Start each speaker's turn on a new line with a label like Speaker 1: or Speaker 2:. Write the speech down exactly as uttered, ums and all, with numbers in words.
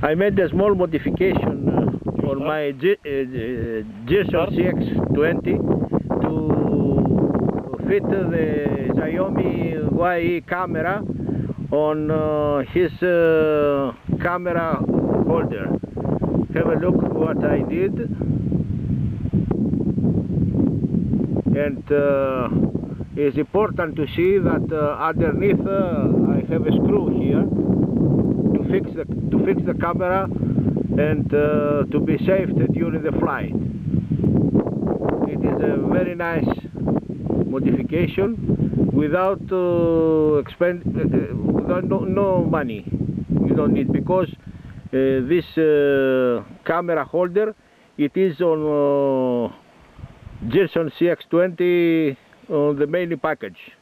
Speaker 1: I made a small modification uh, on my G uh, Cheerson C X twenty to fit the Xiaomi Y E camera on uh, his uh, camera holder. Have a look what I did, and uh, it's important to see that uh, underneath uh, I have a screw here to fix the to fix the camera and uh, to be saved during the flight. It is a very nice modification without uh, expend uh, without no, no money. You don't need, because uh, this uh, camera holder, it is on uh, Cheerson C X twenty on the main package.